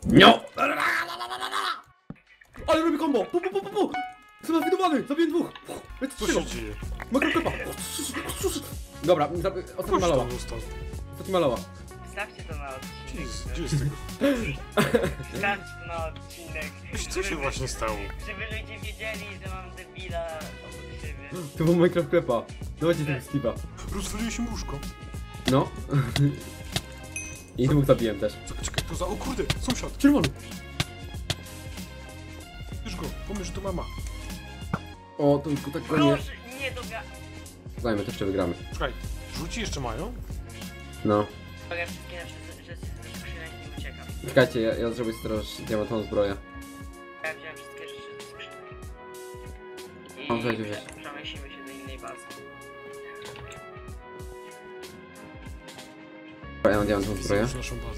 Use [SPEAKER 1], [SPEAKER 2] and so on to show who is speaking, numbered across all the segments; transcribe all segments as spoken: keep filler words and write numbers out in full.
[SPEAKER 1] No! Ale robi combo! Pu, pu, pu, pu, pu! Jestem zafidowany! Zabiję dwóch!
[SPEAKER 2] Co się dzieje?
[SPEAKER 1] Makropepa! Dobra, ostatni maloła. Ostatni maloła.
[SPEAKER 3] Wstawcie to na odcinek.
[SPEAKER 2] Gdzie jest tego?
[SPEAKER 3] Wstawcie to na odcinek.
[SPEAKER 2] Co się właśnie stało?
[SPEAKER 3] Żeby ludzie wiedzieli, że mam debila obok siebie.
[SPEAKER 1] To był Minecraft Klepa. Dawajcie tego Steve'a.
[SPEAKER 2] Rozwaliło się łóżko.
[SPEAKER 1] No. I dwóch zabiłem też.
[SPEAKER 2] Czekaj, czekaj, to za... O kurde, sąsiad!
[SPEAKER 1] Czerwony!
[SPEAKER 2] Bierz go, pomyśl, że to mama.
[SPEAKER 1] O, to tylko tak go nie...
[SPEAKER 3] Proszę, nie doga...
[SPEAKER 1] Dajmy, to jeszcze wygramy.
[SPEAKER 2] Czekaj, żółci jeszcze mają?
[SPEAKER 1] No.
[SPEAKER 3] Ja wszystkie nasze, że ze skrzynek nie uciekam.
[SPEAKER 1] Czekajcie, ja, ja zrobię sobie teraz diamentową zbroję.
[SPEAKER 3] Ja wziąłem wszystkie rzeczy ze skrzynek. I
[SPEAKER 1] Mam nadzieję, że-
[SPEAKER 3] prze- przemieścimy się do innej bazy.
[SPEAKER 1] Dobra, ja mam diamentową zbroję.
[SPEAKER 2] Już naszą bazę.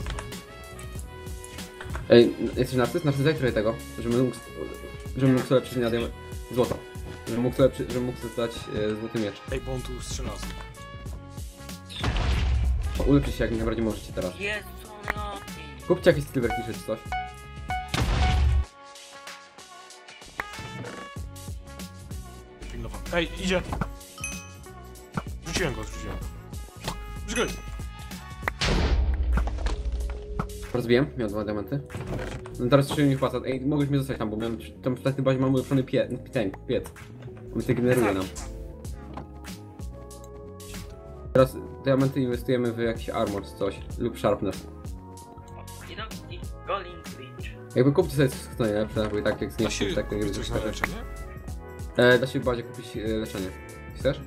[SPEAKER 1] Ej, jesteś narcyz? Narcyz, daj trochę tego, żebym mógł, żebym mógł sobie przyjść na diament... Złoto. Żebym mógł sobie, przy- żebym mógł sobie dać e, złoty miecz.
[SPEAKER 2] Ej, bo on tu strzela.
[SPEAKER 1] O, ulepszyć się jak najbardziej możecie teraz.
[SPEAKER 3] Jezu, no.
[SPEAKER 1] Kupcie jakieś silver fish czy coś.
[SPEAKER 2] Pilnowa. Ej, idzie! Rzuciłem go, rzuciłem. Czekaj!
[SPEAKER 1] Rozbiłem, miałem dwa diamenty. No teraz się nie wpłaca. Ej, mogłeś mnie zostać tam, bo miałem tam w takiej bazie mam ulepszony pie, ten, piec. On się generuje nam. Teraz diamenty inwestujemy w jakiś armor czy coś, lub sharpness.
[SPEAKER 3] Idą i Golden Bridge.
[SPEAKER 1] Jakby kupcie sobie coś najlepsze, bo i tak jak
[SPEAKER 2] Da się
[SPEAKER 1] zniszczyć, tak
[SPEAKER 2] kupić
[SPEAKER 1] nie
[SPEAKER 2] coś na
[SPEAKER 1] będzie
[SPEAKER 2] leczenie?
[SPEAKER 1] e, Da się w bazie kupić e, leczenie. Chcesz?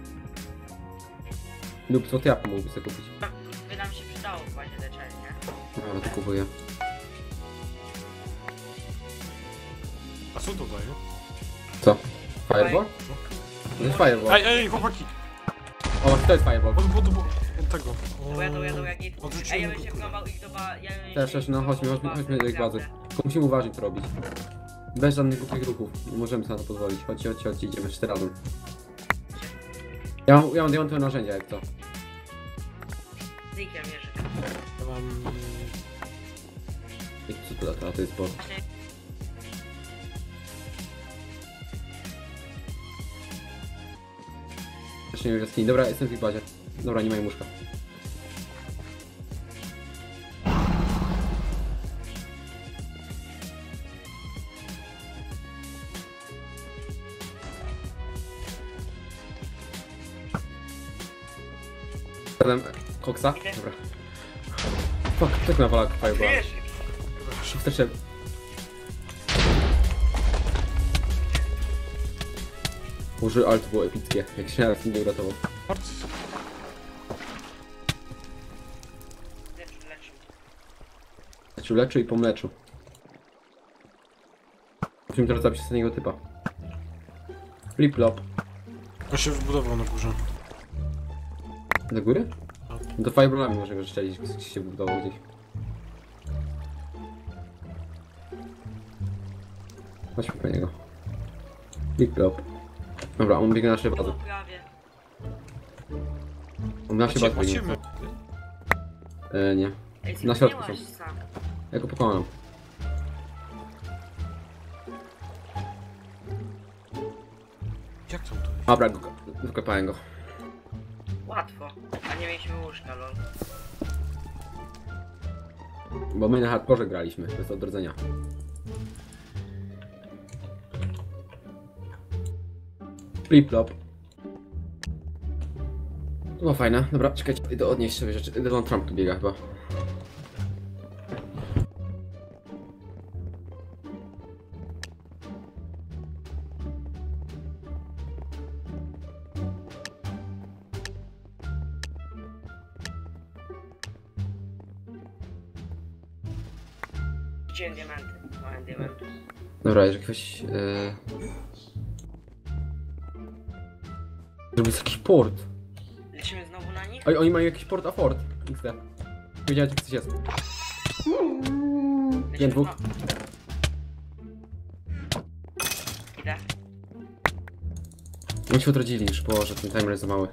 [SPEAKER 1] Lub złoty jabłko mógłbyś sobie kupić.
[SPEAKER 3] By nam się przydało w bazie leczenia.
[SPEAKER 1] No, to kupuję.
[SPEAKER 2] A co to daje?
[SPEAKER 1] Co? Fireball? To jest fireball.
[SPEAKER 2] Ej, ej, chłopaki!
[SPEAKER 1] O, to jest fireball.
[SPEAKER 2] Od, od, od, od tego.
[SPEAKER 3] To jadą, jadą jak nic.
[SPEAKER 2] Odrzuciłem
[SPEAKER 3] Ej, ja bym
[SPEAKER 2] go,
[SPEAKER 3] się
[SPEAKER 2] kurde.
[SPEAKER 3] próbował ich do ba... Ja bym
[SPEAKER 1] Też,
[SPEAKER 3] się
[SPEAKER 1] też, no chodźmy, chodźmy, chodźmy do tej bazy.
[SPEAKER 3] naprawdę.
[SPEAKER 1] Tylko musimy uważnie to robić. Bez żadnych głupich ruchów. Nie możemy sobie na to pozwolić. Chodźcie, chodźcie, chodźcie, idziemy jeszcze razem. Ja mam, ja mam diamentowe narzędzia, jak to.
[SPEAKER 3] Z nikiem mierzy.
[SPEAKER 2] Ja mam...
[SPEAKER 1] I co to lata? To jest bo... Właśnie już jaskini. Dobra, jestem w ich bazie. Dobra, nie mają łóżka. Zadam koksa? Dobra. Fuck, tak na walak fireball.
[SPEAKER 3] Wiesz,
[SPEAKER 1] Wsteczę. Może alt było epickie, jak się nawet nie uratował.
[SPEAKER 3] lecz, lecz.
[SPEAKER 1] Leczył, leczył i pomleczył. Musimy teraz zabić ostatniego typa. Flip-flop.
[SPEAKER 2] On się wybudował na górze.
[SPEAKER 1] Do góry? Do fireballami może go strzelić, gdzieś się budował gdzieś. Chodźmy po niego. Flip-flop. Dobra, on biegnie na naszej bazy.
[SPEAKER 3] Było prawie.
[SPEAKER 1] On na naszej
[SPEAKER 2] Macie,
[SPEAKER 1] bazy biegnie.
[SPEAKER 2] macie
[SPEAKER 1] E, nie.
[SPEAKER 3] Ej,
[SPEAKER 1] Na środku
[SPEAKER 3] zginęłaś sam.
[SPEAKER 1] Ja go pokonam.
[SPEAKER 2] Jak tam to jest?
[SPEAKER 1] Dobra, go- wykopałem go.
[SPEAKER 3] Łatwo. A nie mieliśmy łóżka, lol.
[SPEAKER 1] Bo my na hardkorze graliśmy, bez odrodzenia. Flip-flop. To było fajne. Dobra, czekajcie, idę odnieść sobie rzeczy. Donald Trump tu biega chyba.
[SPEAKER 3] Rzuciłem diamenty. Mamy diamenty.
[SPEAKER 1] Dobra, jeżeli ktoś... Yy... Zrobić jakiś port.
[SPEAKER 3] Lecimy znowu na nich?
[SPEAKER 1] Oj, oni mają jakiś port a fort. X D. Wiedziałem, że coś jest.
[SPEAKER 3] Lecimy
[SPEAKER 1] dwóch.
[SPEAKER 3] znowu. Idę.
[SPEAKER 1] Oni się odrodzili już, Boże, ten timer jest za mały.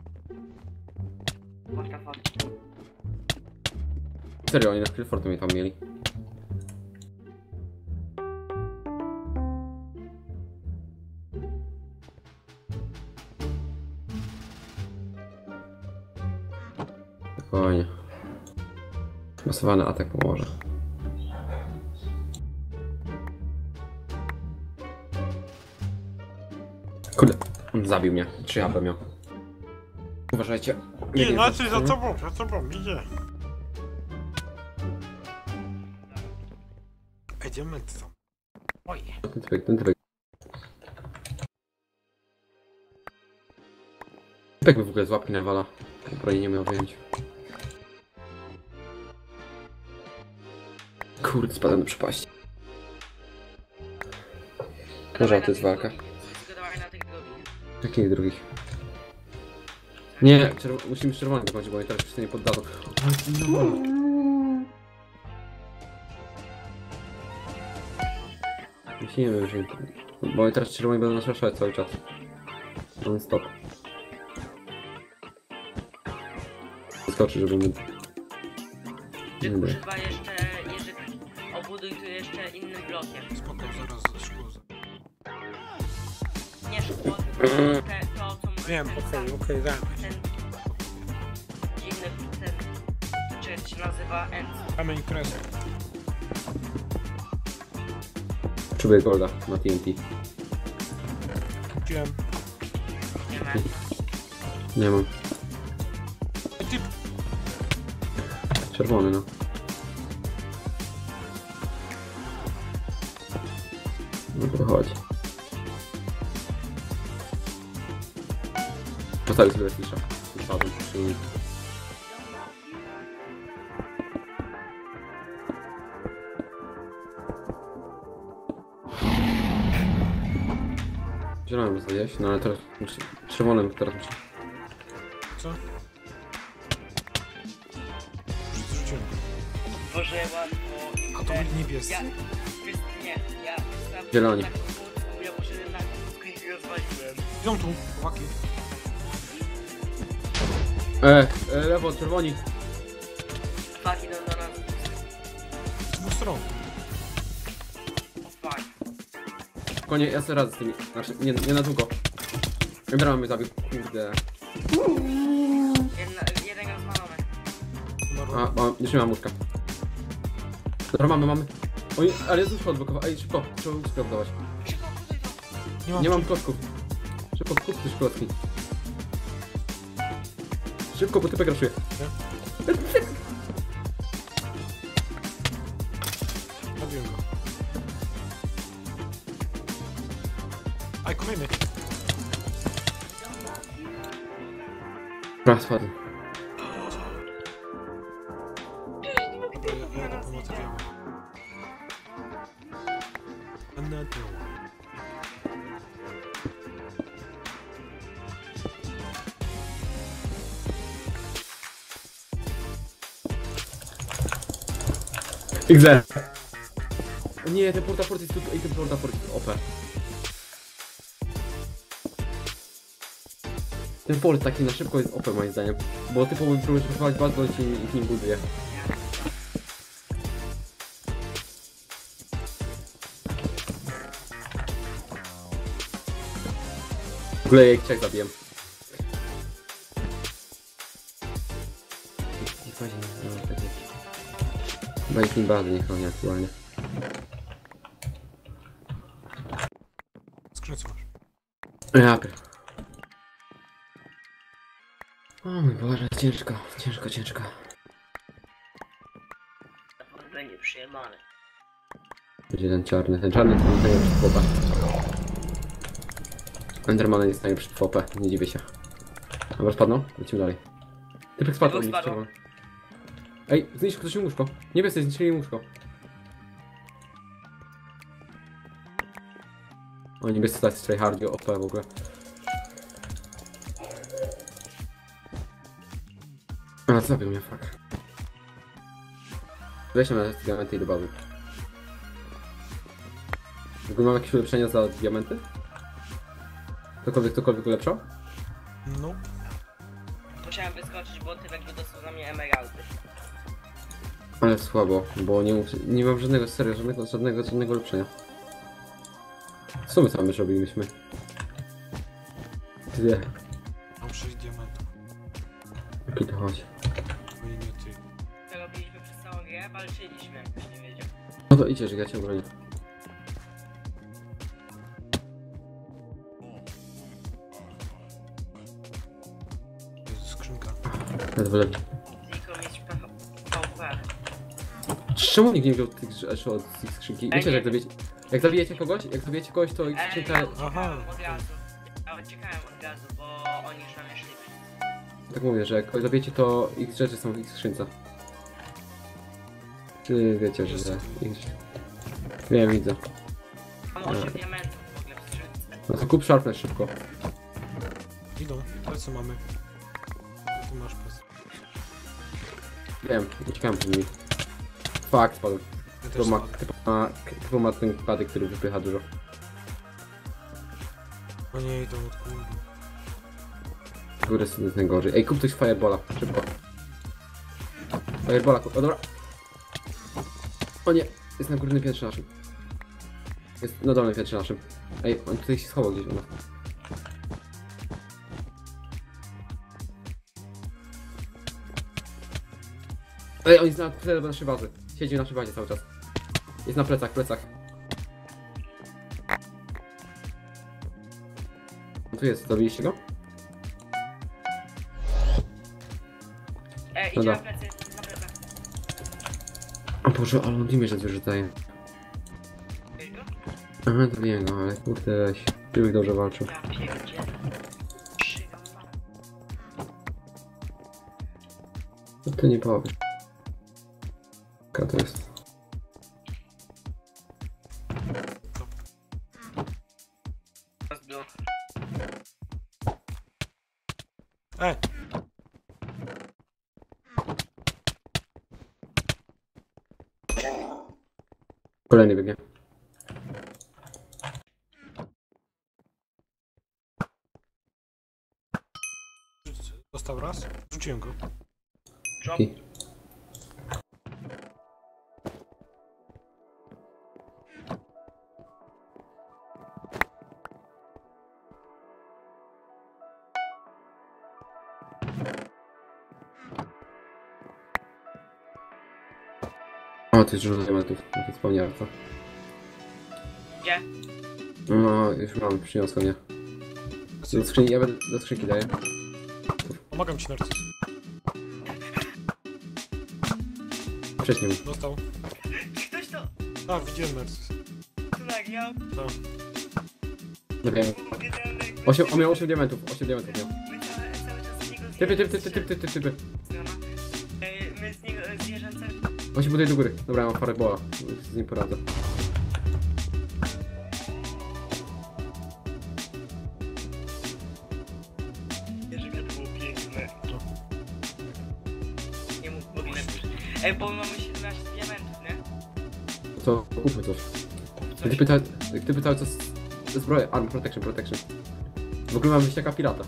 [SPEAKER 3] What the fuck.
[SPEAKER 1] Serio, oni na chwilę fortu mnie tam mieli. Spokojnie. Masowany atak pomoże. Kurde, on zabił mnie. trzy H P miał. Uważajcie.
[SPEAKER 2] Nie,
[SPEAKER 1] wiem,
[SPEAKER 2] znaczy za
[SPEAKER 1] co-
[SPEAKER 2] tobą, za tobą, idzie. Ej, diamenty są. Oj.
[SPEAKER 1] Ten typek, ten typek. Typek by w ogóle z łapki nawala. Broń nie miał wyjąć. Kurde, spadłem do przepaści. Może to jest walka.
[SPEAKER 3] Zgadawaj na tych drugich.
[SPEAKER 1] Jakich drugich? Nie, czerw musimy z czerwonym dokończyć, bo oni teraz się nie poddadzą. O, no. Musimy, że... Bo oni teraz czerwoni będą nas ruszać cały czas. Non stop. Skoczy, żeby my...
[SPEAKER 3] Ty
[SPEAKER 1] Nie.
[SPEAKER 3] używa jeszcze, jeżeli obuduj tu jeszcze innym blokiem.
[SPEAKER 2] Spoko, zaraz szkło.
[SPEAKER 3] Nie szkło, tylko te, to co ma
[SPEAKER 2] Wiem,
[SPEAKER 3] ten
[SPEAKER 2] okej,
[SPEAKER 3] sam-
[SPEAKER 2] okej, damy.
[SPEAKER 3] ten dziwny, ten, czy jak się nazywa, end.
[SPEAKER 2] Kamień kresek.
[SPEAKER 1] Potrzebuję golda na T N T.
[SPEAKER 2] Wiem.
[SPEAKER 3] Nie ma.
[SPEAKER 1] Nie mam.
[SPEAKER 2] Ej, typ.
[SPEAKER 1] Czerwony, no. No to chodź. Postawię sobie fisza. Spadłem. Czyli... Zielonym zjeść, no ale teraz musi... Czerwonym teraz musi...
[SPEAKER 2] Co? Już zrzuciłem.
[SPEAKER 3] Boże, łatwo.
[SPEAKER 2] A to był niebiescy.
[SPEAKER 3] Ja, wiesz, nie, ja sprawdzę
[SPEAKER 1] Zieloni.
[SPEAKER 3] taką kłódką, ja muszę na kłódkę i rozwaliłem.
[SPEAKER 2] Idą tu, chłopaki.
[SPEAKER 1] E, e, lewo, czerwoni.
[SPEAKER 3] Fuck, idą do nas.
[SPEAKER 2] Z dwóch stron.
[SPEAKER 3] Fuck.
[SPEAKER 1] Konie, ja sobie radzę z tymi. Znaczy, nie, nie na długo. Embera mnie zabił, kurde.
[SPEAKER 3] Jedna, jeden rozwalony.
[SPEAKER 2] Umarłem.
[SPEAKER 1] A, mam, już nie mam łóżka. Dobra, mamy, mamy. Oj, ale jest łóżko odblokowane. Ej, szybko, trzeba łóżko oddawać.
[SPEAKER 3] Szybko, tutaj to.
[SPEAKER 2] Nie mam.
[SPEAKER 1] Nie mam klocków. Szybko, kup też klocki. Szybko, bo typek raszuje.
[SPEAKER 2] Zabiłem go. Aj, kolejny.
[SPEAKER 1] Dobra, spadł.
[SPEAKER 2] Dobra, ja, ja na pomocy wiemy. Another one.
[SPEAKER 1] X D. O nie, ten portafort jest tu, ej, ten portafort jest O P. Ten port taki na szybko jest O P moim zdaniem. Bo typowo próbujesz wychować bazę, to ci ich nie buduje. W ogóle jak cię zabiję. Chyba ich nie bazy nie chroni aktualnie.
[SPEAKER 2] Skrzynce masz.
[SPEAKER 1] Ja pier... O mój Boże, ciężko, ciężko, ciężko.
[SPEAKER 3] Będzie przyjemane.
[SPEAKER 1] Będzie ten czarny, ten czarny to nie stanie przed F O P. Enderman nie stanie przed F O P, nie dziwię się. Dobra, spadną? Lecimy dalej. Typek spadł,
[SPEAKER 3] Typek
[SPEAKER 1] oni
[SPEAKER 3] spadł.
[SPEAKER 1] czerwony. Ej, zniszczył ktoś im łóżko. Niebiescy zniszczyli im łóżko. O, niebiescy tacy tryhardi O P w ogóle. A, zabił mnie, fuck. Weźmy na diamenty i do bazy. W ogóle mam jakieś ulepszenia za diamenty? Ktokolwiek, ktokolwiek ulepszał?
[SPEAKER 2] No.
[SPEAKER 3] Musiałem wyskoczyć, bo typek wydostał na mnie emeraldy.
[SPEAKER 1] Ale słabo, bo nie, nie mam żadnego, serio, żadnego, żadnego, żadnego ulepszenia. Co my tam już robiliśmy? Dwie.
[SPEAKER 2] Mam sześć diamentów.
[SPEAKER 1] Jaki to chodzi?
[SPEAKER 2] Oni nie ty.
[SPEAKER 3] To robiliśmy przez całą grę, walczyliśmy, jakbyś nie wiedział.
[SPEAKER 1] No to idziesz, ja cię obronię.
[SPEAKER 2] Jest skrzynka.
[SPEAKER 1] Ledwo lepiej.
[SPEAKER 3] Tylko mieć P V.
[SPEAKER 1] Czemu nikt nie wziął tych rzeczy od tych skrzynki? Wiecie, że jak
[SPEAKER 3] nie.
[SPEAKER 1] zabijecie, jak zabijecie kogoś, jak zabijecie kogoś, to ich
[SPEAKER 3] Ej,
[SPEAKER 1] skrzynka...
[SPEAKER 3] ja
[SPEAKER 2] Aha.
[SPEAKER 3] uciekałem od razu. Ja uciekałem od razu, bo oni już na mnie szli.
[SPEAKER 1] Tak mówię, że jak zabijecie, to ich rzeczy są w ich skrzynce. Ty wiecie, że ich... Wiem, widzę.
[SPEAKER 3] Mam osiem diamentów w ogóle w skrzynce.
[SPEAKER 1] No to kup Sharpness szybko.
[SPEAKER 2] Idą. To co mamy? Tu masz pas.
[SPEAKER 1] Wiem, uciekałem przed nimi. Fakt, spadł.
[SPEAKER 2] Ja
[SPEAKER 1] Typo
[SPEAKER 2] też
[SPEAKER 1] ma,
[SPEAKER 2] spadłem.
[SPEAKER 1] typo ma, typo ma ten kwadek, który wypycha dużo.
[SPEAKER 2] O nie, idą od góry.
[SPEAKER 1] Z góry jest najgorzej. Ej, kup coś Firebola, szybko. Firebola, kup. O dobra. O nie, jest na górnym piętrze naszym. Jest na dolnym piętrze naszym. Ej, on tutaj się schował gdzieś u nas. Ej, on jest na plecach naszej bazy. Siedzi w naszej bazie cały czas. Jest na plecach, plecach. On tu jest, zabiliście go?
[SPEAKER 3] Ej, idzie
[SPEAKER 1] Dobra.
[SPEAKER 3] na plecy, na plecach.
[SPEAKER 1] O Boże, ale on dimie, że wyrzucaje.
[SPEAKER 3] Wiesz go?
[SPEAKER 1] Aha, to wiem go, ale kurde weź. Żebyś dobrze walczył.
[SPEAKER 3] Ja pierdzielę. Przygam ma.
[SPEAKER 1] No ty nie powiesz. Jaka to jest?
[SPEAKER 3] Rozbił.
[SPEAKER 2] E!
[SPEAKER 1] Kolejny biegnie.
[SPEAKER 2] Dostał raz? Rzuciłem go.
[SPEAKER 3] Drop.
[SPEAKER 1] I. O, to jest dużo diamentów, jak to wspomniałem, co?
[SPEAKER 3] Gdzie?
[SPEAKER 1] No, już mam, przyniosłem je. Do skrzynki, ja będę, do skrzynki daję.
[SPEAKER 2] Pomagam ci, Narcyz.
[SPEAKER 1] Wcześniej mi.
[SPEAKER 2] Dostał.
[SPEAKER 3] Ktoś to
[SPEAKER 2] A, widziałem Narcyz.
[SPEAKER 3] tu nagrał.
[SPEAKER 2] Tam.
[SPEAKER 1] Nie wiem. osiem, on miał osiem diamentów, osiem diamentów miał.
[SPEAKER 3] My cały, cały czas z niego
[SPEAKER 1] Typy, typy, typy, typy, typy, typy.
[SPEAKER 3] Strona. Ej, My z niego zwierzęce.
[SPEAKER 1] On się buduje do góry. Dobra, ja mam Firebola. Z nim poradzę.
[SPEAKER 3] Wierzę, to było piękne. Nie mógł w ogóle. Ej, bo mamy siedemnaście diamentów, nie?
[SPEAKER 1] To kupmy coś.
[SPEAKER 3] Coś.
[SPEAKER 1] Ty pytał, ty pytał co z zbroję. Arm, protection, protection. W ogóle mam wyściaka pirata.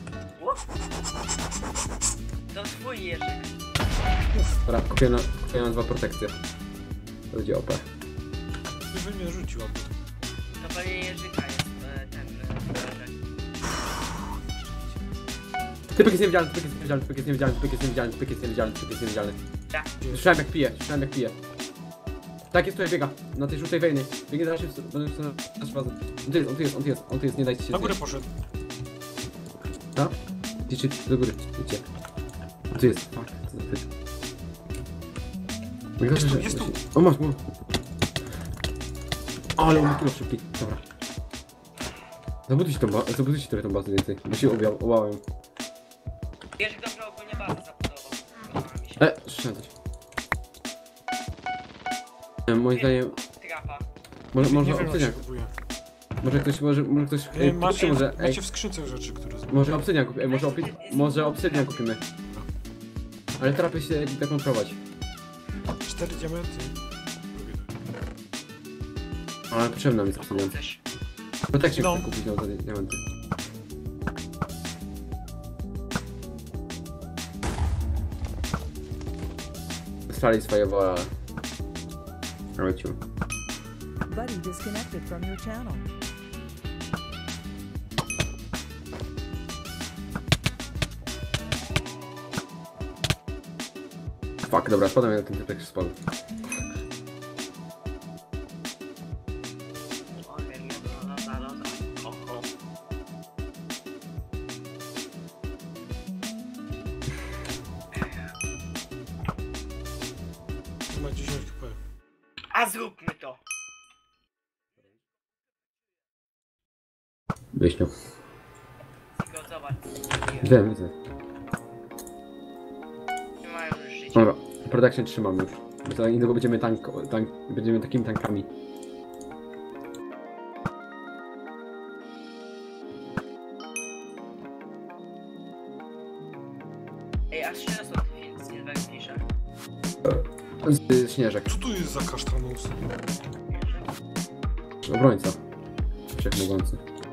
[SPEAKER 3] To twój Jerzyk.
[SPEAKER 1] Dobra, kupię na, kupię na dwa protekcje. To będzie O P.
[SPEAKER 2] Ty by mnie rzucił, albo...
[SPEAKER 3] To pewnie Jerzyka jest e, ten e, Jerzyk.
[SPEAKER 1] Typek jest niewidzialny, typek jest niewidzialny, typek jest niewidzialny, typek jest niewidzialny, typek jest niewidzialny, typek jest niewidzialny.
[SPEAKER 3] Ja.
[SPEAKER 1] Słyszałem jak pije, słyszałem jak pije. Tak jest, tutaj biega. Na tej żółtej wejny. Biegnie na naszej na naszej bazę. On tu jest, on tu jest, on tu jest, on tu jest, nie dajcie się
[SPEAKER 2] Na górę
[SPEAKER 1] zjeść.
[SPEAKER 2] poszedł.
[SPEAKER 1] Tak? Idźcie do góry, idźcie. On tu jest, fuck, co za typ. Najgorsze,
[SPEAKER 2] Jest tu,
[SPEAKER 1] że-
[SPEAKER 2] jest tu.
[SPEAKER 1] O, masz, masz. Ale on ma tyle szybki, dobra. Zabudujcie tą bazę, zabudujcie trochę tą bazę więcej, bo się ubiał, ułałem.
[SPEAKER 3] Jerzyk dobrze ogólnie bazę zabudował. Podoba mi się.
[SPEAKER 1] E, słyszałem coś. E, moim zdaniem,
[SPEAKER 3] Trapa.
[SPEAKER 1] może, może
[SPEAKER 2] Nie wiem, jak się
[SPEAKER 1] obsydian,
[SPEAKER 2] kupuje.
[SPEAKER 1] może ktoś, może, może ktoś,
[SPEAKER 2] Ej,
[SPEAKER 1] ej,
[SPEAKER 2] masz,
[SPEAKER 1] kupcie może, ej,
[SPEAKER 2] macie w skrzynce rzeczy, które... z-
[SPEAKER 1] może obsydian kupimy, ej, może, opi- może obsydian kupimy. Ale trapy się tak kontrolować.
[SPEAKER 2] Cztery diamenty.
[SPEAKER 1] Ale potrzebny nam jest obsydian.
[SPEAKER 3] Chcesz?
[SPEAKER 1] Protection
[SPEAKER 2] No.
[SPEAKER 1] chcę kupić na za diamenty. Strali swoje wola. Wrócił.
[SPEAKER 4] Buddy disconnected from your channel.
[SPEAKER 1] Fuck, dobra, spadam jak ten typek spadł.
[SPEAKER 2] To ma dziesięć K P.
[SPEAKER 3] A zróbmy to!
[SPEAKER 1] Wyśnią.
[SPEAKER 3] Tylko zobacz.
[SPEAKER 1] Wiem, widzę.
[SPEAKER 3] Nie mają już życia.
[SPEAKER 1] Dobra, production trzymamy już. Bo to niedługo będziemy tank, tank, będziemy takimi tankami.
[SPEAKER 3] Ej, a szczerze są te filmy z Silverfisha.
[SPEAKER 1] Z śnieżek.
[SPEAKER 2] Co tu jest za kasztanus?
[SPEAKER 1] Obrońca. Wszechmogący.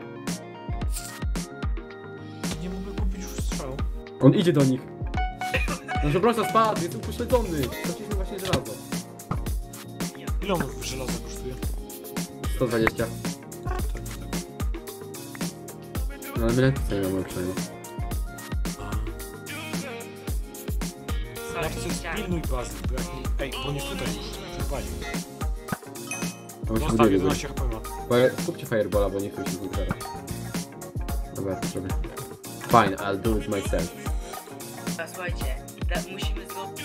[SPEAKER 2] Nie mogę kupić już strzał.
[SPEAKER 1] On idzie do nich. Nasz obrońca spadł, jest upośledzony. Straciliśmy właśnie żelazo.
[SPEAKER 2] Ile on żelaza kosztuje?
[SPEAKER 1] sto dwadzieścia.
[SPEAKER 2] Tak, tak.
[SPEAKER 1] No ale my lepiej sobie mamy przynajmniej.
[SPEAKER 2] Ja chcę pilnuj bazy, bo jak mi... Ej, bo nie tutaj już. Chyba
[SPEAKER 1] To musi
[SPEAKER 2] Zostaw
[SPEAKER 1] budować.
[SPEAKER 2] jedenaście H P ma.
[SPEAKER 1] Kupcie Firebola, bo nie chcę się zbudować. Dobra, ja to zrobię. Fine, I'll do it myself.
[SPEAKER 3] A słuchajcie, da, musimy zrobić...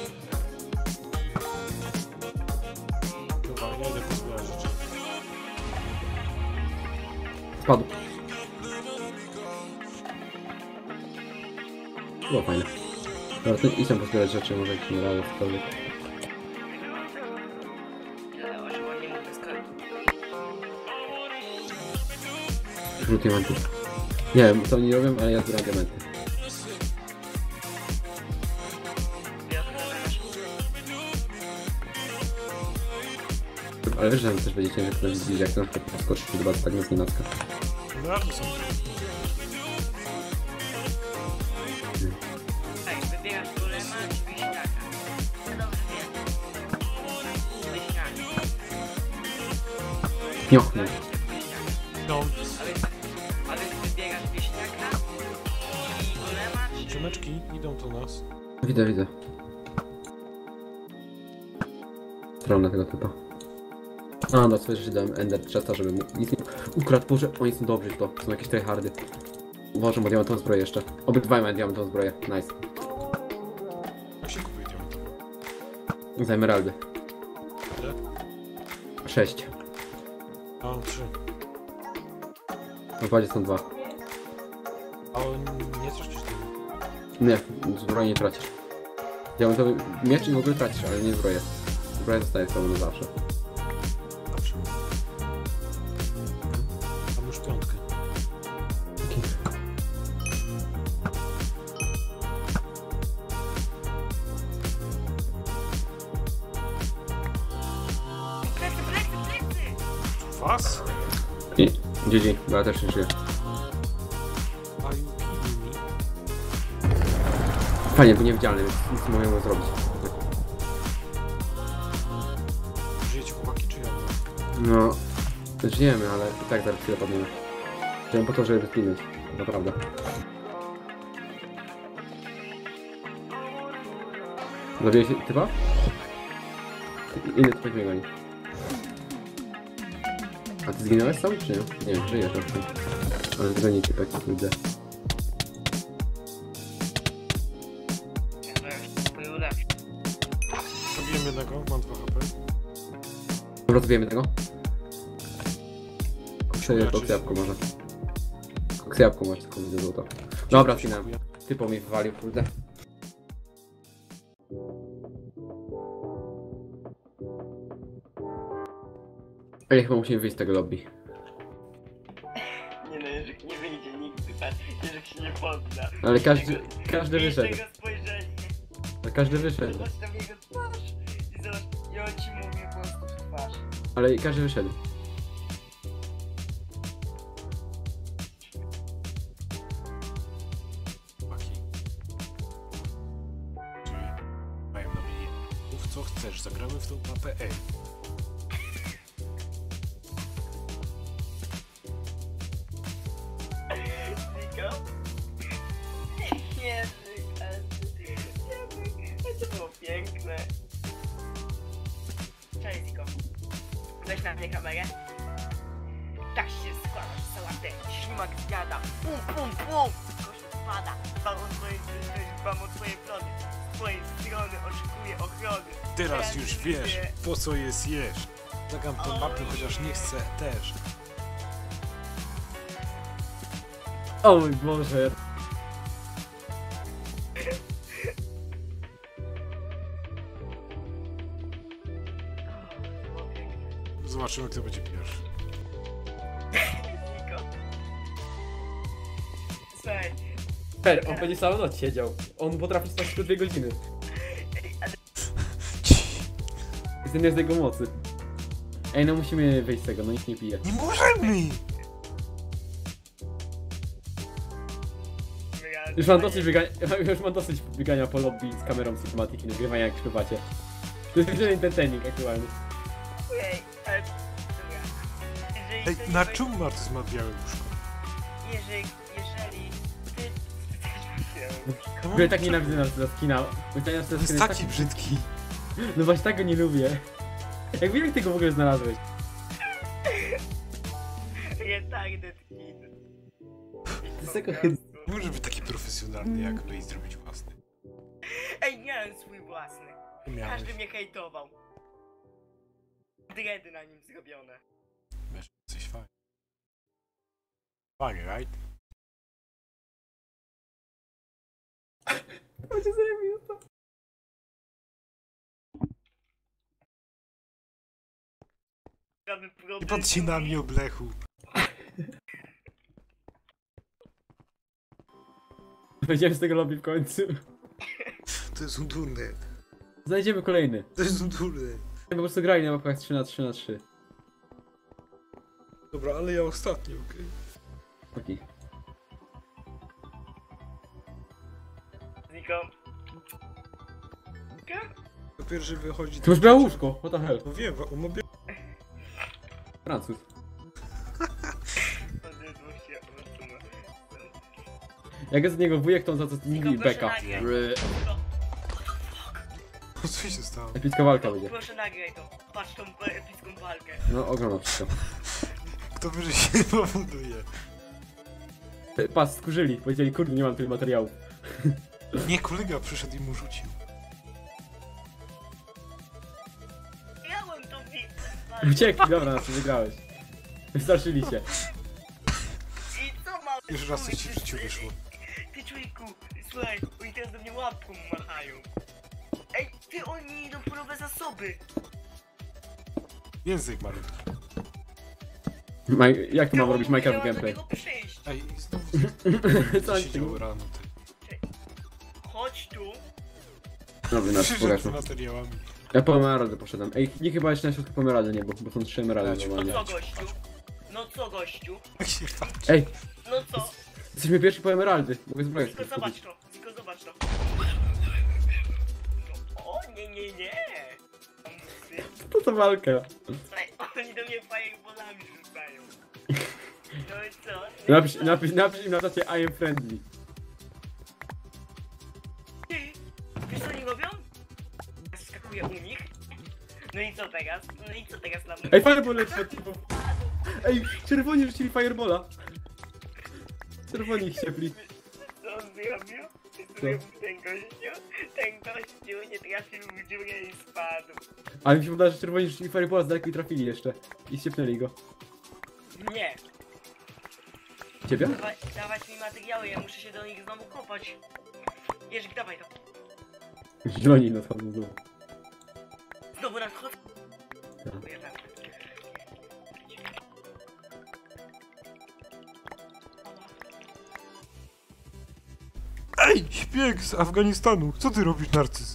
[SPEAKER 2] Dobra, ja idę pozbierać rzeczy.
[SPEAKER 1] Spadł. Było fajne. Dobra, ty idź tam pozbierać rzeczy, może jak się nie dało, cokolwiek.
[SPEAKER 3] Ja że ładnie mówię skończyć.
[SPEAKER 1] Rzut diamentów. Nie wiem, co oni robią, ale ja zbieram diamenty.
[SPEAKER 3] Ja to nasz...
[SPEAKER 1] Ale wiesz, że tam też będzie ciężko to widzieć, jak to na przykład poskoczyć, chyba tak nas nie naska.
[SPEAKER 2] No to są.
[SPEAKER 3] Ej, wybierasz królema czy wieśniaka? No dobrze wiem. Wieśniaka.
[SPEAKER 1] Niochnę.
[SPEAKER 2] No,
[SPEAKER 3] Ale, ale wybierasz wieśniaka i królema czy...
[SPEAKER 2] ciomeczki idą do nas.
[SPEAKER 1] Widzę, widzę. Stronę tego typa. A, no słyszę, że dałem Ender Chesta, żeby mu nic nie ukradł. Boże, oni są dobrzy w to. Są jakieś tryhardy. Uważam, bo diamentową zbroję jeszcze. Obydwaj mają diamentową zbroję. Nice.
[SPEAKER 2] Jak się kupuje diamentowo?
[SPEAKER 1] Za emeraldy.
[SPEAKER 2] Ile?
[SPEAKER 1] Sześć.
[SPEAKER 2] A on trzy.
[SPEAKER 1] W zasadzie są dwa.
[SPEAKER 2] A on nie tracisz tego.
[SPEAKER 1] Nie, zbroję nie tracisz. Diamentowy miecz i w ogóle tracisz, ale nie zbroję. Zbroja zostaje z tobą na zawsze.
[SPEAKER 2] Dobrze. Tam już piątkę.
[SPEAKER 3] Plecy, plecy, plecy!
[SPEAKER 2] Was?
[SPEAKER 1] I G G, bo ja też nie żyję.
[SPEAKER 2] Are you kidding me?
[SPEAKER 1] Fajnie, był niewidzialny, więc nic nie mogłem zrobić.
[SPEAKER 2] Żyjecie chłopaki czy ja?
[SPEAKER 1] No, żyjemy, ale i tak zaraz chwilę padniemy. Chciałem po to, żeby wypinąć. Naprawdę. Zabiję się typa? Inny typek mnie goni. A ty zginąłeś sam, czy nie? Nie wiem, żyjesz jeszcze. Ale zgoni typek, widzę.
[SPEAKER 3] Ja to już twój ulepszy.
[SPEAKER 2] Zabiłem jednego, mam dwa H P.
[SPEAKER 1] Dobra, zabijemy tego. Koksy,
[SPEAKER 2] Raczej-
[SPEAKER 1] koksjabłko może. Koksjabłko masz, tylko widzę złoto. Dobra, finał. Typo mi wywalił, kurde. Ej, chyba musimy wyjść z tego lobby.
[SPEAKER 3] Nie no, Jerzyk nie wyjdzie nigdy, tak? Jerzyk się nie podda.
[SPEAKER 1] Ale każdy, każdy
[SPEAKER 3] Wiesz
[SPEAKER 1] wyszedł.
[SPEAKER 3] tego spojrzenie.
[SPEAKER 1] Ale każdy wyszedł.
[SPEAKER 3] Zobacz tam jego twarz. I zobacz, i on ci mówi po prostu w twarz.
[SPEAKER 1] Ale każdy wyszedł.
[SPEAKER 2] Chłopaki. Czyli mają na mnie. Mów co chcesz, zagramy w tą mapę E.
[SPEAKER 3] Ziko? Nie, Jerzyk, ale... ale to było piękne. Weź na mnie kamerę. Tak się składa, że cała ten ślimak zjada. Pum, pum, pum! Kość spada. Dbam o swoje, dbam o twoje plony. Z twojej strony oczekuję ochrony.
[SPEAKER 2] Teraz już wiesz, po co jest jesz. Zagram tę mapę, chociaż nie chcę też.
[SPEAKER 1] O mój Boże.
[SPEAKER 2] Zobaczymy, kto będzie pierwszy.
[SPEAKER 3] Niko. Słuchaj,
[SPEAKER 1] Per, on będzie całą noc siedział. On potrafi spać tylko dwie godziny.
[SPEAKER 3] ej, ale
[SPEAKER 1] Jest nie z jego mocy. Ej, no musimy wyjść z tego, no nikt nie pije.
[SPEAKER 2] Nie możemy!
[SPEAKER 3] ja-
[SPEAKER 1] Już mam dosyć biegania, już mam dosyć biegania po lobby z kamerą cinematic i nagrywania jak śpiewacie. To jest jedyny entertaining aktualnie.
[SPEAKER 3] Ej, ale... Dobra. Jeżeli
[SPEAKER 2] Ej,
[SPEAKER 3] to
[SPEAKER 2] na
[SPEAKER 3] nie
[SPEAKER 2] czym Martys ma białe łóżko?
[SPEAKER 3] Jeżeli, jeżeli ty...
[SPEAKER 2] To
[SPEAKER 1] Ja tak nienawidzę na skina. Bo ten
[SPEAKER 2] To jest taki brzydki.
[SPEAKER 1] No właśnie tak go nie lubię. Jak wiem, jak ty go w ogóle znalazłeś?
[SPEAKER 3] Retarded kid.
[SPEAKER 1] To jest tego
[SPEAKER 2] Nie może być taki profesjonalny jak my i zrobić własny.
[SPEAKER 3] Ej, miałem swój własny.
[SPEAKER 2] Miałeś.
[SPEAKER 3] Każdy mnie hejtował. Dready na nim zrobione.
[SPEAKER 2] Wiesz, coś fajnie. Fajnie, right?
[SPEAKER 1] Będzie zajebiste.
[SPEAKER 3] Mamy
[SPEAKER 2] I
[SPEAKER 3] problem.
[SPEAKER 2] pod ścianami oblechu.
[SPEAKER 1] Wejdziemy z tego lobby w końcu.
[SPEAKER 2] To jest undurne.
[SPEAKER 1] Znajdziemy kolejny.
[SPEAKER 2] To jest undurne.
[SPEAKER 1] Po prostu grali na mapach trzy na trzy na trzy.
[SPEAKER 2] Dobra, ale ja ostatni, okej?
[SPEAKER 1] Okej.
[SPEAKER 3] Niko. Niko?
[SPEAKER 2] To pierwszy wychodzi...
[SPEAKER 1] Ty masz białe łóżko, what the hell?
[SPEAKER 2] No wiem, on ma bia...
[SPEAKER 1] Francuz.
[SPEAKER 3] Odezwał się od no.
[SPEAKER 1] Jak jest z niego wujek, to on za to
[SPEAKER 3] Niko,
[SPEAKER 1] nigdy
[SPEAKER 3] proszę
[SPEAKER 1] beka.
[SPEAKER 3] nagraj.
[SPEAKER 1] Ry.
[SPEAKER 3] Niko,
[SPEAKER 2] Co się stało?
[SPEAKER 1] Epicka walka będzie.
[SPEAKER 3] proszę nagraj to. Patrz tą epicką walkę.
[SPEAKER 1] No oglądam wszystko.
[SPEAKER 2] Kto wyżej się powoduje?
[SPEAKER 1] Pas, skurzyli. Powiedzieli, kurde, nie mam tyle materiału.
[SPEAKER 2] Nie, kolega przyszedł i mu rzucił.
[SPEAKER 3] Miałem tą pizzę.
[SPEAKER 1] Uciekli, dobra, na co wygrałeś. Wystarczyli się.
[SPEAKER 3] I co mam?
[SPEAKER 2] Już raz coś ci w życiu wyszło.
[SPEAKER 3] Ty człowieku, słuchaj, oni teraz do mnie łapką machają. Ej, ty, oni idą po nowe zasoby.
[SPEAKER 2] Język malutki.
[SPEAKER 1] Maj- jak to mam
[SPEAKER 3] Ty,
[SPEAKER 1] robić
[SPEAKER 3] oni
[SPEAKER 1] Minecraft
[SPEAKER 3] musiały do
[SPEAKER 1] gameplay?
[SPEAKER 3] niego przyjść.
[SPEAKER 2] Ej, i znowu
[SPEAKER 1] Co
[SPEAKER 2] co
[SPEAKER 1] on
[SPEAKER 2] się
[SPEAKER 1] się
[SPEAKER 2] działo rano, ty.
[SPEAKER 3] Chodź tu.
[SPEAKER 1] Dobra, nas
[SPEAKER 2] Przyszedł z
[SPEAKER 1] pokażmy.
[SPEAKER 2] materiałami.
[SPEAKER 1] Ja po emeraldy poszedłem. Ej, nie chyba jeszcze na środku po emeraldy nie, bo, bo są trzy emeraldy
[SPEAKER 2] Dać.
[SPEAKER 3] No
[SPEAKER 1] normalnie.
[SPEAKER 3] co, gościu? No co, gościu?
[SPEAKER 2] Jak się patrzy.
[SPEAKER 1] Ej,
[SPEAKER 3] No co?
[SPEAKER 1] jesteśmy pierwsi po emeraldy. Mogę zbroję
[SPEAKER 3] Tylko
[SPEAKER 1] sobie
[SPEAKER 3] zobacz
[SPEAKER 1] kupić.
[SPEAKER 3] to, tylko zobacz to. No, o, nie, nie, nie.
[SPEAKER 1] To to walka.
[SPEAKER 3] Słuchaj, oni do mnie fireballami rzucają. No i co?
[SPEAKER 1] Napisz, napisz, napisz im na czacie I am friendly.
[SPEAKER 3] Ty, wiesz co oni robią? Skakuję u nich. No i co teraz? No i co teraz na mnie?
[SPEAKER 1] Ej, fireball leci od typu. Ej, czerwoni rzucili firebola. Czerwoni ich ciepli.
[SPEAKER 3] Co on zrobił? Co zrobił ten gościu? Ten gościu nie trafił w dziurę i spadł.
[SPEAKER 1] Ale mi się wydaje, że czerwoni rzucili firebola z daleko i trafili jeszcze. I ściepnęli go.
[SPEAKER 3] Nie.
[SPEAKER 1] Ciebie?
[SPEAKER 3] Dawaj, dawać mi materiały, ja muszę się do nich znowu kopać. Jerzyk, dawaj to.
[SPEAKER 1] Zieloni nadchodzą znowu.
[SPEAKER 3] Znowu nadchodzę.
[SPEAKER 1] Tak.
[SPEAKER 3] Ja tam.
[SPEAKER 2] Ej, śpieg z Afganistanu! Co ty robisz, Narcyz?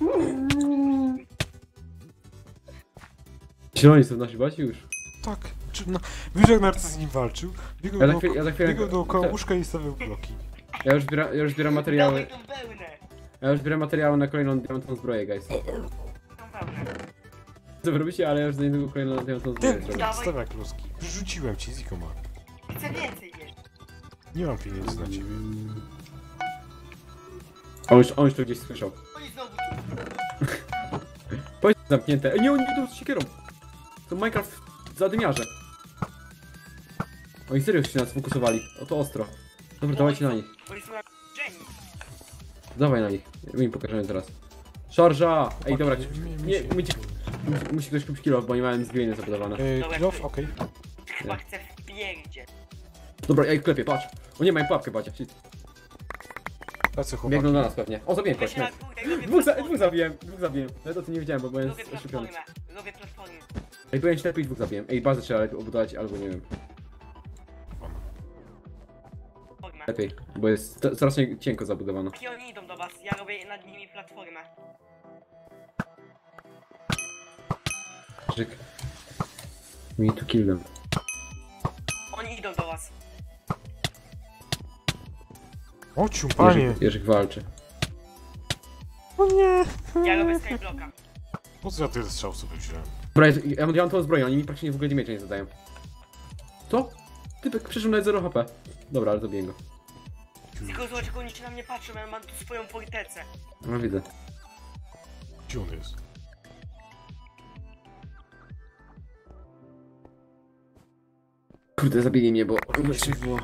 [SPEAKER 1] Zieloni są nasi baci już.
[SPEAKER 2] Tak. Czy, no, wiesz jak Narcyz z nim walczył? Biegał,
[SPEAKER 1] Ja za
[SPEAKER 2] dookoła,
[SPEAKER 1] chwilę- ja za chwilę-
[SPEAKER 2] biegał dookoła
[SPEAKER 1] tak.
[SPEAKER 2] łóżka i stawiał bloki.
[SPEAKER 1] Ja już zbieram, ja już zbieram materiały.
[SPEAKER 3] Dawaj tą wełnę.
[SPEAKER 1] Ja już zbieram materiały na kolejną diamentową zbroję, guys.
[SPEAKER 3] Tą wełnę.
[SPEAKER 1] Co wy robicie, ale ja już za niedługo kolejną diamentową zbroję
[SPEAKER 2] Ty,
[SPEAKER 1] zrobię.
[SPEAKER 3] Dawaj.
[SPEAKER 2] stawia kloski. Rzuciłem ci, Ziko ma.
[SPEAKER 3] Chcę więcej jeść.
[SPEAKER 2] Nie mam pieniędzy na ciebie.
[SPEAKER 1] On już, on już to gdzieś słyszał.
[SPEAKER 3] Oni znowu tu.
[SPEAKER 1] Powiedz zamknięte. Ej, nie, oni idą z siekierą. To Minecraft w zadymiarze. Oni serio się nas fokusowali. Oto ostro. Dobra, dawajcie na nich.
[SPEAKER 3] Oni są jak Jenny.
[SPEAKER 1] Dawaj na nich. My im pokażemy teraz. Szarża! Ej, dobra,
[SPEAKER 2] Mi- mi- mi
[SPEAKER 1] nie,
[SPEAKER 2] się-
[SPEAKER 1] musi, musi, musi ktoś kupić kilo, bo nie mają zgryjne zabudowane.
[SPEAKER 2] Ej, kilof, okej.
[SPEAKER 3] Chyba chce w pierdzie.
[SPEAKER 1] Dobra, ej, klepie, patrz. O nie, mają pułapkę, bacie.
[SPEAKER 2] Lecę chłopaki.
[SPEAKER 1] Biegną na nas pewnie. O, zabiłem kogoś,
[SPEAKER 3] Weź na
[SPEAKER 1] nice.
[SPEAKER 3] górę, robię
[SPEAKER 1] Dwóch, za,
[SPEAKER 3] platformę.
[SPEAKER 1] dwóch zabiłem, dwóch zabiłem. Nawet o tym nie wiedziałem, bo byłem
[SPEAKER 3] Robię
[SPEAKER 1] oszukiony.
[SPEAKER 3] platformę. Robię platformę.
[SPEAKER 1] Ej, byłem ślepy i dwóch zabiłem. Ej, bazę trzeba lepiej obudować, albo nie wiem.
[SPEAKER 3] Platformę.
[SPEAKER 1] Lepiej, bo jest to- strasznie cienko zabudowana.
[SPEAKER 3] I oni idą do was, ja robię nad nimi platformę.
[SPEAKER 1] Żyk. We need to kill them.
[SPEAKER 3] Oni idą do was.
[SPEAKER 2] Ociu, panie.
[SPEAKER 1] Jerzyk, Jerzyk walczy.
[SPEAKER 2] O nie.
[SPEAKER 3] Ja robię skyblocka.
[SPEAKER 2] Po co ja tyle strzał sobie wziąłem?
[SPEAKER 1] Dobra, ja, ja mam- ja mam tą zbroję, oni mi praktycznie w ogóle nie nie zadają. Co? Typek przeżył nawet zero H P. Dobra, ale zabiję go.
[SPEAKER 3] Tylko zobacz, jak oni się na mnie patrzą, ja mam tu swoją fortecę.
[SPEAKER 1] No widzę.
[SPEAKER 2] Gdzie on jest?
[SPEAKER 1] Kurde, zabili mnie, bo... było.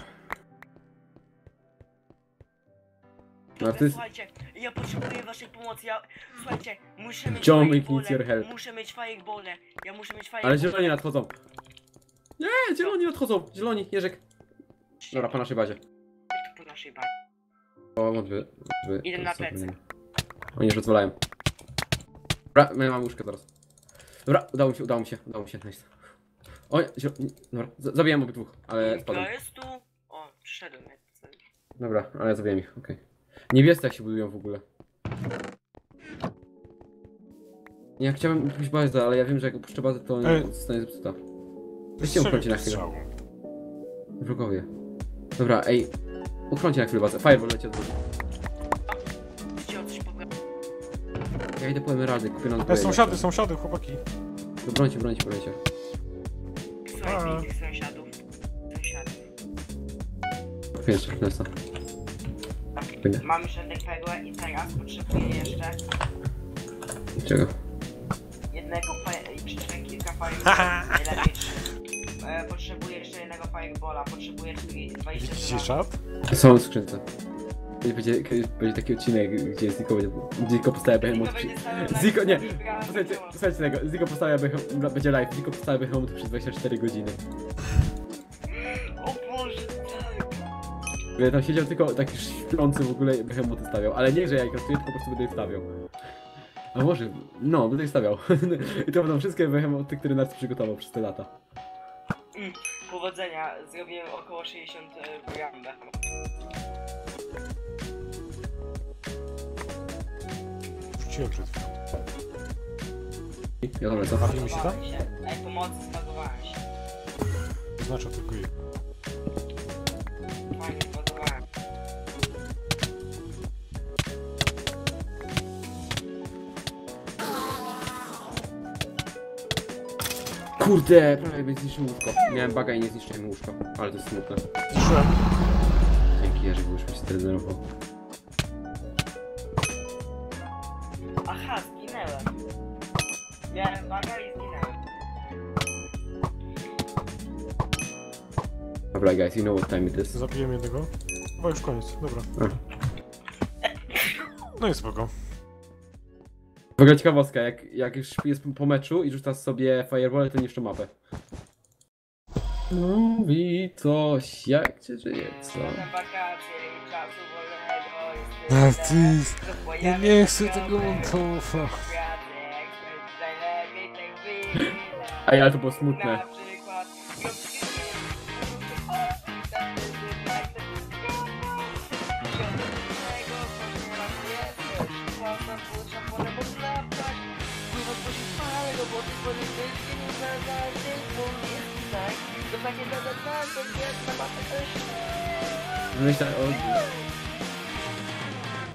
[SPEAKER 1] No, to jest...
[SPEAKER 3] Słuchajcie, ja potrzebuję waszej pomocy, ja... Słuchajcie, muszę mieć
[SPEAKER 1] John,
[SPEAKER 3] fireball'e,
[SPEAKER 1] needs your help.
[SPEAKER 3] muszę mieć fireball'e, ja muszę mieć fireball'e.
[SPEAKER 1] Ale zieloni nadchodzą. Nie, zieloni nadchodzą. Zieloni, Jerzyk. Dobra, po naszej bazie.
[SPEAKER 3] Po naszej bazie.
[SPEAKER 1] O, wątpię. żeby-
[SPEAKER 3] Idę na plecy.
[SPEAKER 1] Oni już rozwalają. Dobra, my mamy łóżkę zaraz. Dobra, udało mi się, udało mi się, udało mi się, nice. O, zieloni, dobra, z- zabijam obydwóch, ale spadłem.
[SPEAKER 3] Ja jest tu... O, przyszedłem. jak coś.
[SPEAKER 1] Dobra, ale zabijam ich, okej. Niebiescy jak się budują w ogóle. Ja chciałem jakąś bazę, ale ja wiem, że jak opuszczę bazę, to
[SPEAKER 2] Ej.
[SPEAKER 1] nie zostanie zepsuta. Weźcie
[SPEAKER 2] Strzelił
[SPEAKER 1] ukrońcie na
[SPEAKER 2] tu
[SPEAKER 1] chwilę.
[SPEAKER 2] strzału.
[SPEAKER 1] Wrogowie. Dobra, ej. Ukrońcie na chwilę bazę. Fireball leci od góry.
[SPEAKER 3] Chciał coś poprawić.
[SPEAKER 1] Ja idę po emeraldy, kupię nam
[SPEAKER 2] Ej,
[SPEAKER 1] zbroję.
[SPEAKER 2] sąsiady, sąsiady, chłopaki.
[SPEAKER 1] To brońcie, brońcie, brońcie.
[SPEAKER 3] Słuchajcie,
[SPEAKER 2] A.
[SPEAKER 3] tych sąsiadów. Sąsiadów.
[SPEAKER 1] Kupię jeszcze Knesa. Kupię.
[SPEAKER 3] Mam już jedną perłę i teraz potrzebuję jeszcze
[SPEAKER 1] Czego?
[SPEAKER 3] jednego fire... i przeczytaj kilka fireballa. Najlepiej trzy. E, potrzebuję jeszcze jednego fireballa, potrzebuję cztery- dwadzieścia
[SPEAKER 2] Widzicie
[SPEAKER 3] żelaza.
[SPEAKER 2] czat?
[SPEAKER 1] Są w skrzynce. Kiedyś będzie, kiedyś będzie taki odcinek, gdzie Ziko będzie... Ziko postawia Behemoth przy...
[SPEAKER 3] będzie stały na-
[SPEAKER 1] Ziko, nie!
[SPEAKER 3] na wybrałem
[SPEAKER 1] Posłuchajcie,
[SPEAKER 3] Behemoth.
[SPEAKER 1] posłuchajcie tego. Ziko postawia Behemoth... Będzie live. Ziko postawia Behemoth przez dwadzieścia cztery godziny.
[SPEAKER 3] O Boże, tak.
[SPEAKER 1] Ja tam siedział tylko taki śpiący w ogóle Behemoth stawiał. Ale nie, że ja ich ratuję, tylko po prostu będę je stawiał. A może... No, będę je stawiał. I to będą wszystkie Behemothy, które nas przygotował przez te lata.
[SPEAKER 3] Mm, powodzenia, zrobiłem około sześćdziesiąt e, gram Behemoth.
[SPEAKER 2] Wrzuciłem przed chwilą.
[SPEAKER 1] Ja tam lecę.
[SPEAKER 2] Bawi mi się tam?
[SPEAKER 3] Zbagowałem się. Ej, pomocy, zbagowałem się.
[SPEAKER 2] Oznacza tylko je.
[SPEAKER 3] Fajnie, zbagowałem.
[SPEAKER 1] Kurde, prawie mnie zniszczył łóżko. Miałem baga i nie zniszczyłem łóżko. Ale to jest smutne.
[SPEAKER 2] Zniszczyłem.
[SPEAKER 1] Dzięki Jerzy, bo już mi się zdenerwował.
[SPEAKER 3] Aha, zginęłem. Miałem baga i zginęłem.
[SPEAKER 1] Dobra guys, you know what time it is.
[SPEAKER 2] Zabiłem jednego. Chyba już koniec, dobra. No i spoko.
[SPEAKER 1] W ogóle ciekawostka, jak, jak już jest po meczu i rzucasz sobie fireball, to niszczą mapę. Mówi coś, jak cię żyje, co?
[SPEAKER 3] Na wakacje i czasu wolnego
[SPEAKER 2] A
[SPEAKER 3] jest
[SPEAKER 2] ty,
[SPEAKER 3] tyle. Bo
[SPEAKER 2] ja
[SPEAKER 3] wiem,
[SPEAKER 2] nie
[SPEAKER 3] że
[SPEAKER 2] chcę tego
[SPEAKER 3] problem
[SPEAKER 2] montofa.
[SPEAKER 3] pracy, jak spędzić najlepiej tej chwili.
[SPEAKER 1] Ej, ale to było smutne.
[SPEAKER 3] Na przykład
[SPEAKER 1] Myślę o...